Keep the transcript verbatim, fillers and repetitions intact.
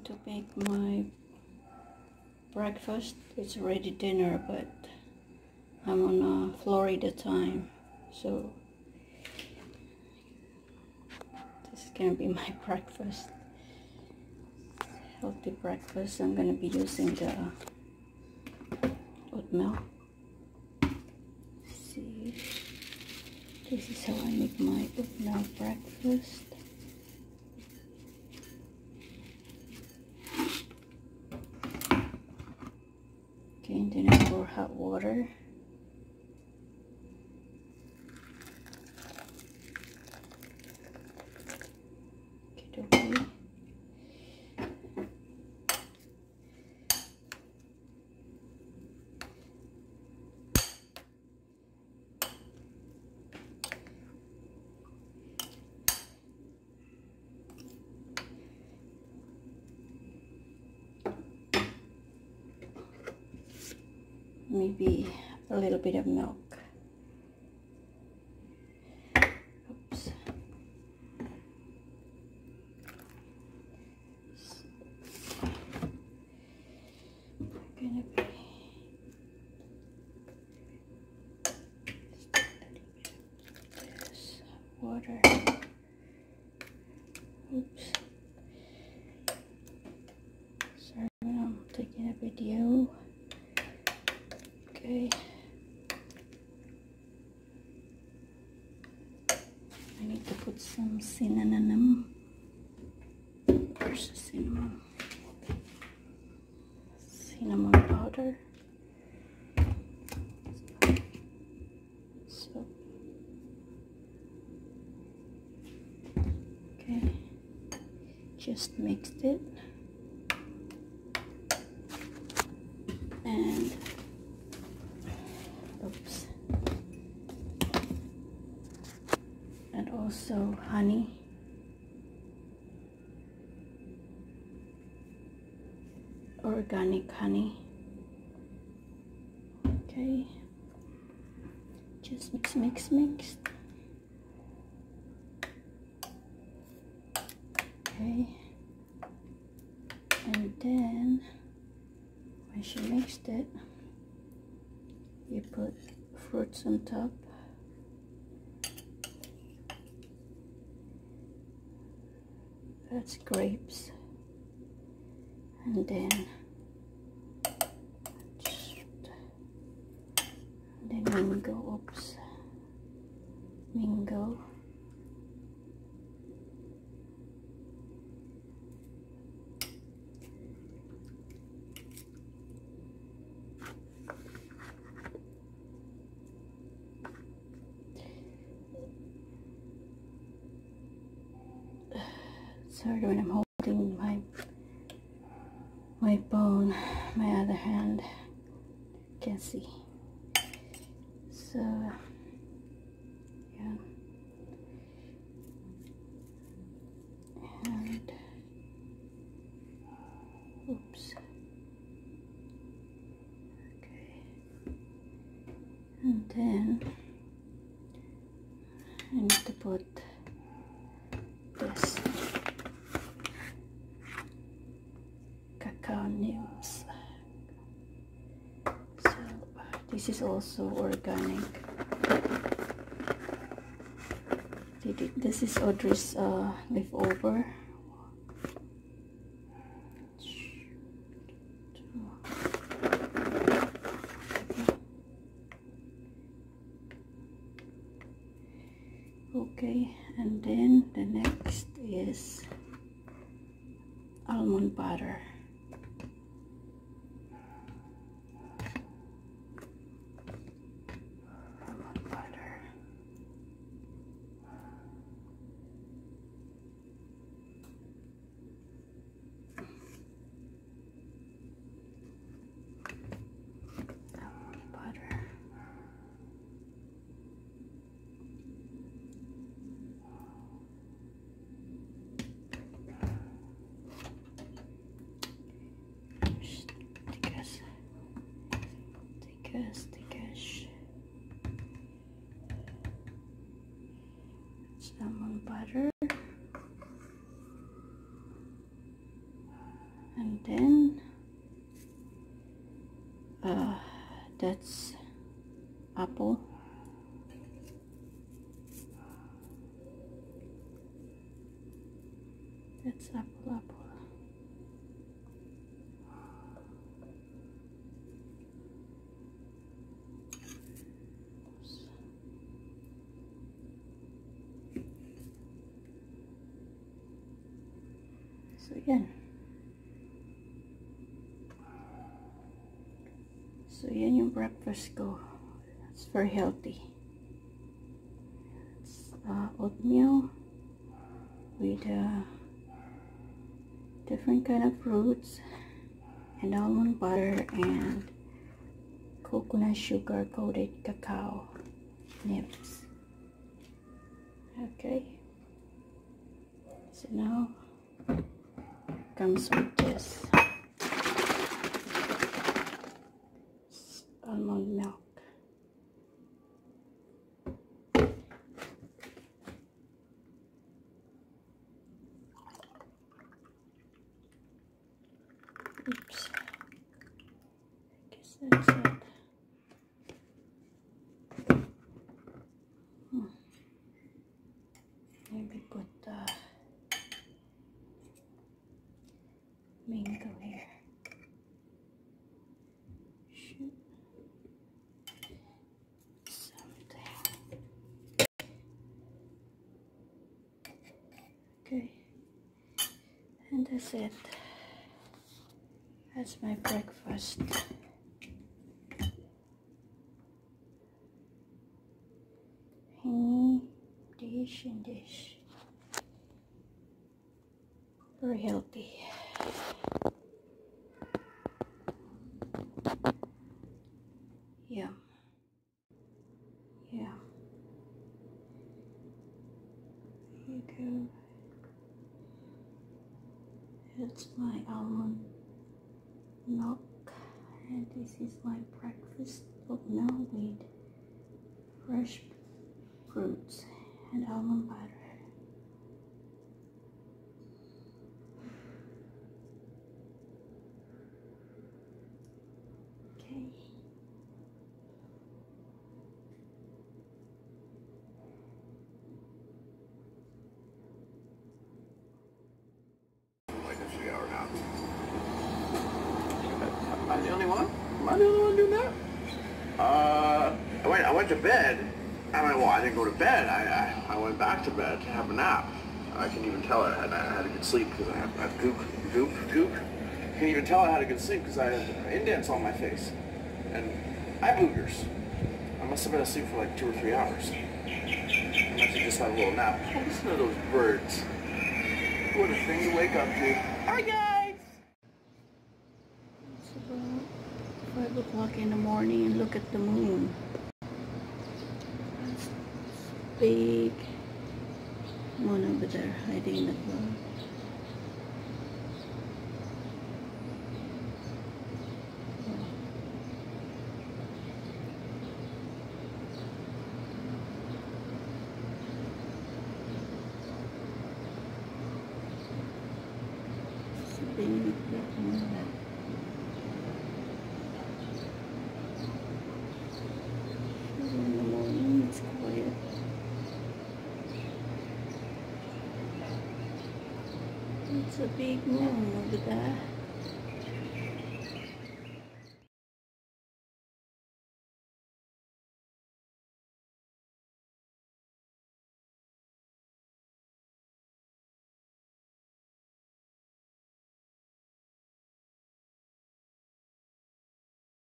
to make my breakfast. It's already dinner, but I'm on uh, Florida time, so this is gonna be my breakfast. Healthy breakfast. I'm gonna be using the oatmeal. See, this is how I make my oatmeal breakfast. Okay, and then I pour hot water. Okay, okay. Maybe a little bit of milk. Oops. Gonna be just a little bit of this water. Oops. Sorry, I'm taking a video. Okay. I need to put some cinnamon. Where's the cinnamon? Cinnamon powder. So, okay. Just mixed it. And oops, and also honey, organic honey. Okay, just mix, mix, mix. Okay, and then once you mixed it, you put fruits on top. That's grapes. And then just, then mango, oops, mango. Sorry when I'm holding my my phone, my other hand, can't see. So yeah, and oops, okay, and then I need to put this cacao nibs. So this is also organic. This is Audrey's uh, leftover. Okay, and then the next is almond butter. Almond butter. Almond butter. Almond butter, And then uh, that's apple. That's apple, apple. So yan. So yan yung breakfast ko. It's very healthy. It's uh, oatmeal with uh, different kind of fruits and almond butter and coconut sugar coated cacao nibs. Okay. So now comes with this almond milk. Oops. I guess that's it. Hmm. Maybe put the mango here. Shoot. Something. Okay. And that's it. That's my breakfast. Honey, dish and dish. Very healthy. Yeah. Yeah. Here you go. That's my almond milk, and this is my breakfast oatmeal with fresh fruits and almond butter. Okay. Like a three hour nap. Am I the only one? Am I the only one doing that? Uh, I went, I went to bed. I mean, well, I didn't go to bed. I, I, I went back to bed to have a nap. I can even tell I had, I had a good sleep because I have, I have goop, goop, goop. I can even tell I had a good sleep because I had indents on my face. And I have boogers. I must have been asleep for like two or three hours. I must have just had a little nap. Oh, listen to those birds. What a thing to wake up to. Hi, guys! It's about five o'clock in the morning and look at the moon. That's big moon over there hiding in the cloud. It's a big, big moon. In the morning, it's quiet. It's a big moon over there.